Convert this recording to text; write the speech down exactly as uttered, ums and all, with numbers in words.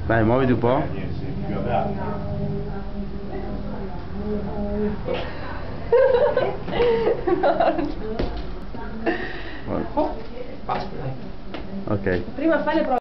Dai, muoviti un po'. Ok. Prima fai le prove.